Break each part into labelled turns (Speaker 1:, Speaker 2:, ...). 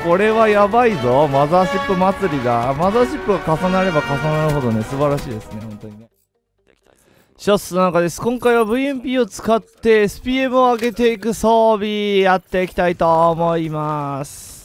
Speaker 1: これはやばいぞ。マザーシップ祭りだ。マザーシップが重なれば重なるほどね、素晴らしいですね、本当にね。シャッスの中です。今回は VMP を使って SPM を上げていく装備やっていきたいと思います。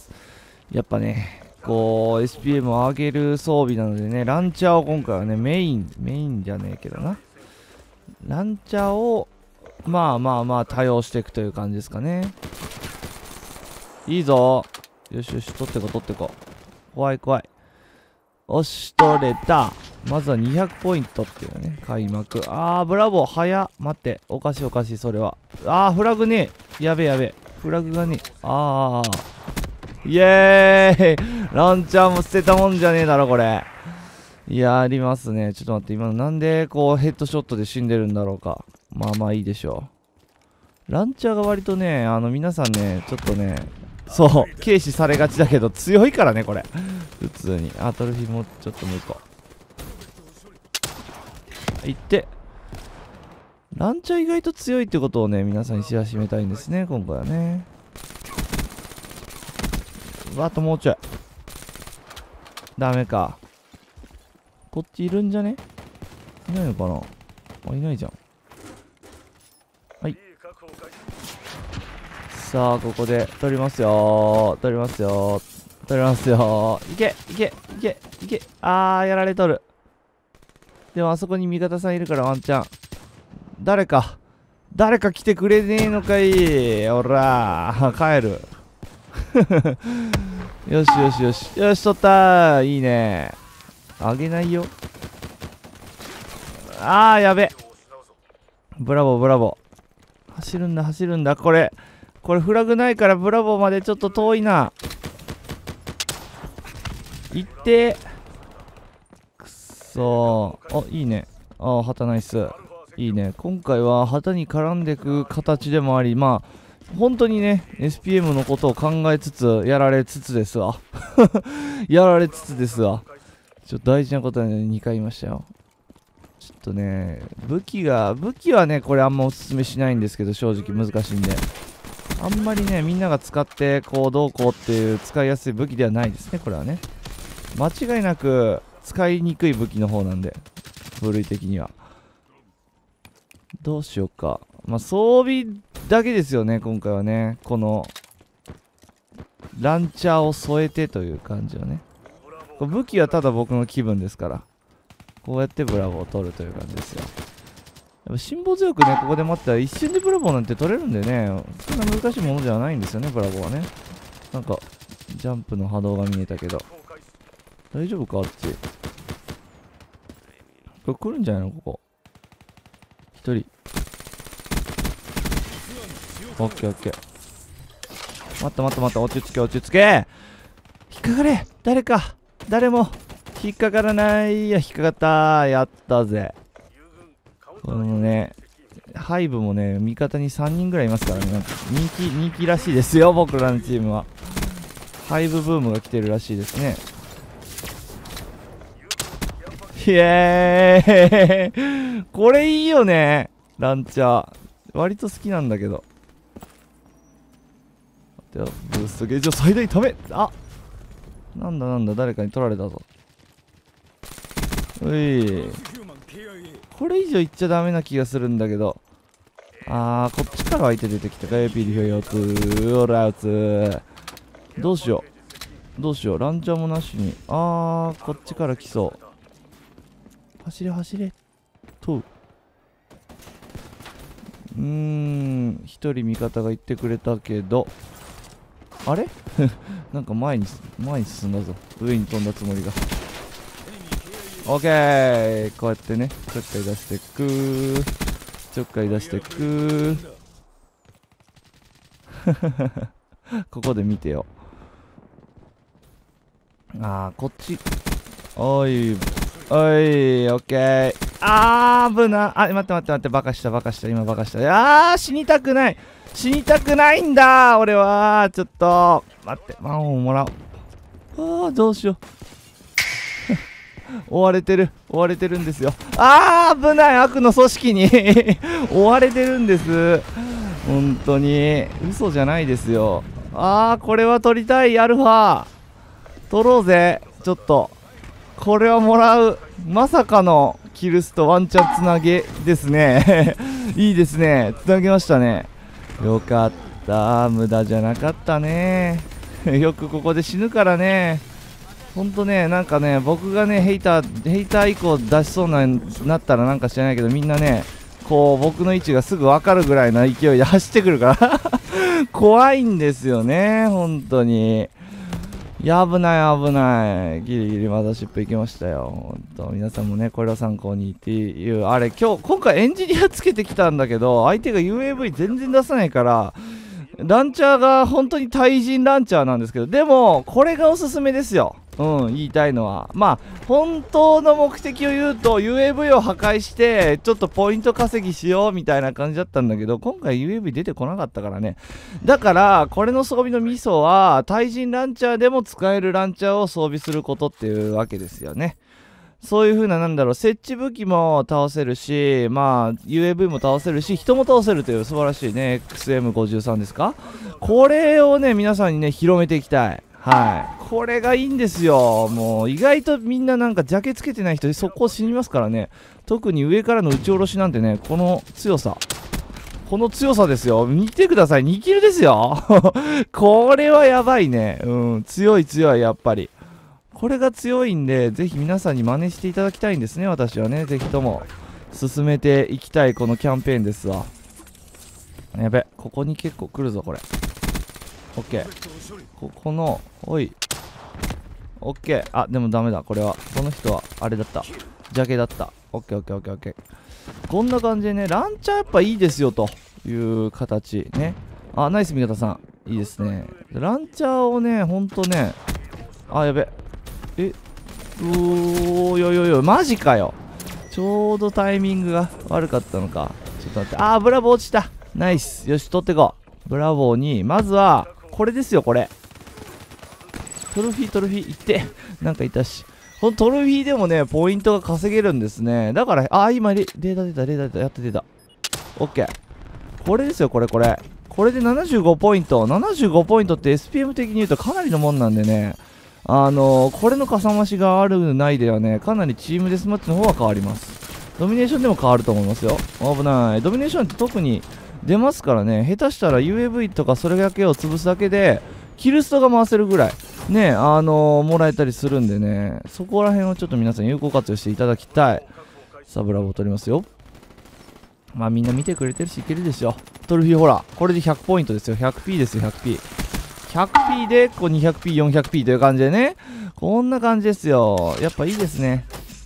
Speaker 1: やっぱね、こう SPM を上げる装備なのでね、ランチャーを今回はね、メインじゃねえけどな。ランチャーをまあ多用していくという感じですかね。いいぞ。よしよし、取ってこ。怖い。おし、取れた。まずは200ポイントっていうね、開幕。ブラボー、早っ。待って、おかしい、それは。フラグねえ。やべ。フラグがねえ。イエーイ。ランチャーも捨てたもんじゃねえだろ、これ。いや、ありますね。ちょっと待って、今のなんで、こう、ヘッドショットで死んでるんだろうか。まあいいでしょう。ランチャーが割とね、皆さんね、ちょっとね、そう、軽視されがちだけど、強いからね、これ。普通に。トルフィもちょっともう一個。いって。ランチャー意外と強いってことをね、皆さんに知らしめたいんですね、今回はね。あともうちょい。ダメか。こっちいるんじゃね？いないのかな？いないじゃん。はい。さあ、ここで取りますよ。いけ。やられとる。でもあそこに味方さんいるからワンチャン。誰か来てくれねえのかい。おらー、帰る。よし、取ったー。いいね。あげないよ。やべ。ブラボー。走るんだ。これフラグないからブラボーまでちょっと遠いな。行って。くっそー。いいね。旗ナイス。いいね。今回は旗に絡んでいく形でもあり、本当にね、SPM のことを考えつつ、やられつつですわ。ちょっと大事なことはね、2回言いましたよ。ちょっとね、武器はね、これあんまおすすめしないんですけど、正直難しいんで。あんまりね、みんなが使って、こう、どうこうっていう使いやすい武器ではないですね、これはね。間違いなく、使いにくい武器の方なんで、部類的には。どうしようか。装備だけですよね、今回はね。この、ランチャーを添えてという感じよね。武器はただ僕の気分ですから。こうやってブラボーを取るという感じですよ。やっぱ辛抱強くね、ここで待ったら一瞬でブラボーなんて取れるんでね、そんな難しいものじゃないんですよね、ブラボーはね。なんか、ジャンプの波動が見えたけど。大丈夫かあっち。これ来るんじゃないのここ。一人。オッケー。待った。落ち着け。引っかかれ。誰も。引っかからない。引っかかった。やったぜ。このね、ハイブもね、味方に3人ぐらいいますからね。人気らしいですよ、僕らのチームは。ハイブブームが来てるらしいですね。イエーイこれいいよね。ランチャー。割と好きなんだけど。ブーストゲージを最大ため。なんだ、誰かに取られたぞ。これ以上いっちゃダメな気がするんだけど。こっちから相手出てきたか。ピリフヨツオラウツ。どうしよう。ランチャーもなしに。こっちから来そう。走れ。と。一人味方が言ってくれたけど。あれなんか前に進んだぞ。上に飛んだつもりが。オッケー。こうやってね、ちょっかい出してく。ここで見てよ。こっち。おい、オッケー。危な。待って、バカした。今バカした。死にたくないんだ俺は。ちょっと、待って、魔法をもらおう。どうしよう。追われてるんですよ。危ない。悪の組織に追われてるんです。本当に嘘じゃないですよ。 これは取りたい。アルファ取ろうぜ。ちょっとこれはもらう。まさかのキルスとワンチャンつなげですね。いいですね、つなげましたね。よかった、無駄じゃなかったね。よくここで死ぬからね。ほんとね、なんかね、僕がねヘイター以降出しそうなったらなんか知らないけど、みんなねこう僕の位置がすぐ分かるぐらいの勢いで走ってくるから怖いんですよね、本当に。いや、危ない危ない。ギリギリマザーシップ行きましたよ。ほんと皆さんもねこれを参考にっていう。あれ今回エンジニアつけてきたんだけど、相手が UAV 全然出さないから、ランチャーが本当に対人ランチャーなんですけど、でもこれがおすすめですよ。言いたいのは、まあ本当の目的を言うと UAV を破壊してちょっとポイント稼ぎしようみたいな感じだったんだけど、今回 UAV 出てこなかったからね。だからこれの装備のミソは対人ランチャーでも使えるランチャーを装備することっていうわけですよね。そういう風な、なんだろう、設置武器も倒せるし、まあ UAV も倒せるし、人も倒せるという素晴らしいね XM53 ですか。これをね皆さんにね広めていきたい。これがいいんですよ。もう意外とみんななんかジャケつけてない人速攻死にますからね。特に上からの撃ち下ろしなんてね、この強さですよ。見てください、2キルですよ。これはやばいね。強いやっぱり。これが強いんで、ぜひ皆さんに真似していただきたいんですね。私はね、ぜひとも進めていきたいこのキャンペーンですわ。やべ、ここに結構来るぞこれ。オッケー。ここのおいオッケー。でもダメだ、これはこの人はあれだった、ジャケだった。オッケー。こんな感じでね、ランチャーやっぱいいですよという形ね。ナイス味方さん、いいですね。ランチャーをね、ほんとね、やべ、マジかよ。ちょうどタイミングが悪かったのか。ちょっと待って。ブラボー落ちた。ナイス。よし、取ってこう。ブラボーにまずはこれですよ、これトロフィーいって、なんかいたし。このトロフィーでもねポイントが稼げるんですね。だから今レーダー出た、やって出た。オッケー。これですよ、これで75ポイント。75ポイントって SPM 的に言うとかなりのもんなんでね、これのかさ増しがあるないではね、かなりチームデスマッチの方は変わります。ドミネーションでも変わると思いますよ。危ない。ドミネーションって特に出ますからね、下手したら UAV とかそれだけを潰すだけでキルストが回せるぐらいね、もらえたりするんでね、そこら辺をちょっと皆さん有効活用していただきたい。さあブラボー取りますよ。まあみんな見てくれてるしいけるでしょ。トロフィーほら、これで100ポイントですよ。100P ですよ。 100P でこう 200P、400P という感じでね、こんな感じですよ。やっぱいいですね。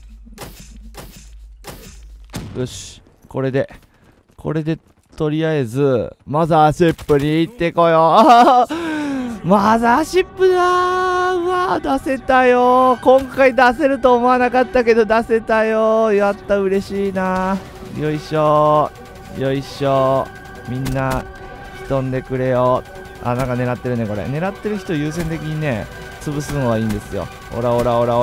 Speaker 1: よし、これでとりあえずマザーシップに行ってこよう。マザーシップだー。うわー、出せたよー。今回出せると思わなかったけど出せたよー。やった、嬉しいなー。よいしょみんな飛んでくれよ。なんか狙ってるね。これ狙ってる人優先的にね潰すのはいいんですよ。オラ、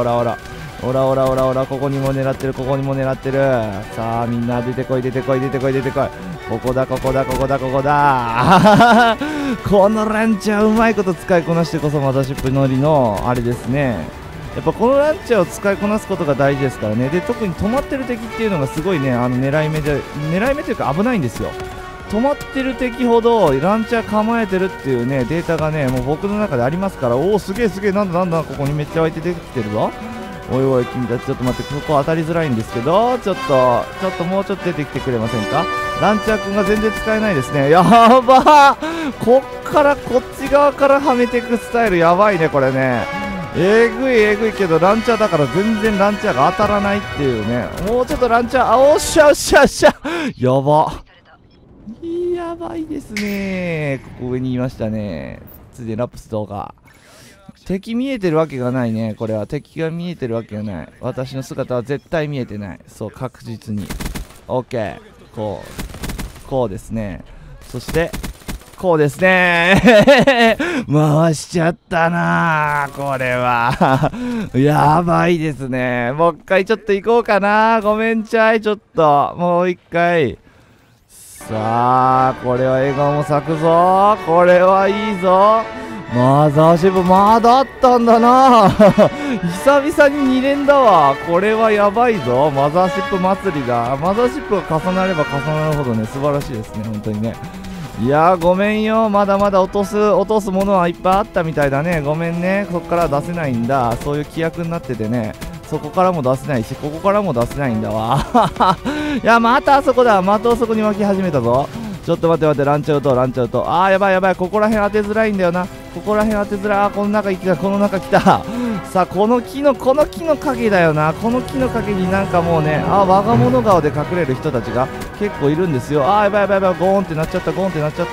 Speaker 1: ここにも狙ってる。さあみんな出てこい。ここだこのランチャーうまいこと使いこなしてこそマザーシップ乗りのあれですね。やっぱこのランチャーを使いこなすことが大事ですからね。で特に止まってる敵っていうのがすごいね、狙い目というか危ないんですよ。止まってる敵ほどランチャー構えてるっていうねデータがねもう僕の中でありますから。すげえなんだここにめっちゃ湧いて出てきてるぞ。おい君たちちょっと待って、ここ当たりづらいんですけど、ちょっともうちょっと出てきてくれませんか。ランチャーくんが全然使えないですね。やばー。こっからこっち側からはめていくスタイルやばいねこれね。えぐいけどランチャーだから全然ランチャーが当たらないっていうね。もうちょっとランチャー、おっしゃやばいですね。ここ上にいましたね。ついでラプス動画。敵見えてるわけがないね。これは敵が見えてるわけがない。私の姿は絶対見えてない。そう、確実に。OK。こうですね。そしてこうですね。回しちゃったなこれは。やばいですね。もう一回ちょっと行こうかな。ごめんちゃい。ちょっともう一回。 さあ、これは笑顔も咲くぞ。これはいいぞ。マザーシップまだあったんだな。久々に2連だわ。これはやばいぞ。マザーシップ祭りだ。マザーシップが重なれば重なるほどね、素晴らしいですね、本当にね。いやー、ごめんよ。まだまだ落とすものはいっぱいあったみたいだね。ごめんね。ここからは出せないんだ。そういう規約になっててね。そこからも出せないし、ここからも出せないんだわ。いや、またあそこだ。またあそこに湧き始めたぞ。ちょっと待って待って、ランチャウト、ランチャウト。あー、やばいやばい。ここら辺当てづらいんだよな。ここら辺当てづらい。この中来た、この中来た。さあ、この木の影だよな。この木の影になんかもうね、我が物顔で隠れる人たちが結構いるんですよ。やばいやばいやばい。ゴーンってなっちゃった、ゴーンってなっちゃった。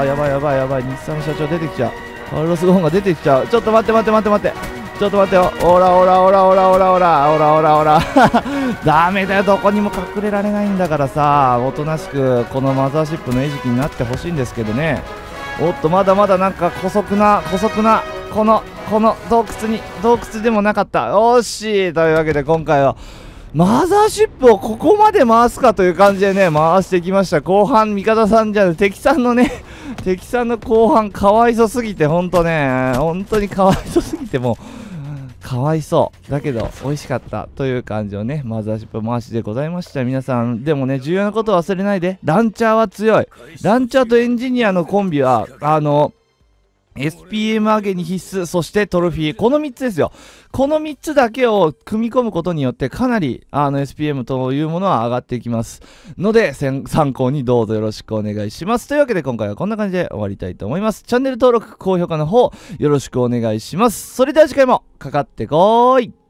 Speaker 1: やばいやばいやばい。日産の社長出てきちゃう。カルロス・ゴーンが出てきちゃう。ちょっと待って待って待って待って。ちょっと待ってよ。オラオラオラオラオラオラオラオラオラ。ダメだよ。どこにも隠れられないんだからさ。おとなしくこのマザーシップの餌食になってほしいんですけどね。おっと、まだまだなんか姑息なこの洞窟でもなかった。よし、というわけで今回はマザーシップをここまで回すかという感じでね、回してきました。後半、味方さんじゃ敵さんの後半かわいそすぎて、ほんとね、本当にかわいそすぎて、もうかわいそうだけど美味しかったという感じのね、マザーシップ回しでございました。皆さんでもね、重要なことを忘れないで。ランチャーは強い。ランチャーとエンジニアのコンビはSPM 上げに必須、そしてトロフィー。この3つですよ。この3つだけを組み込むことによってかなりSPM というものは上がっていきますので、参考にどうぞよろしくお願いします。というわけで今回はこんな感じで終わりたいと思います。チャンネル登録、高評価の方よろしくお願いします。それでは次回もかかってこーい。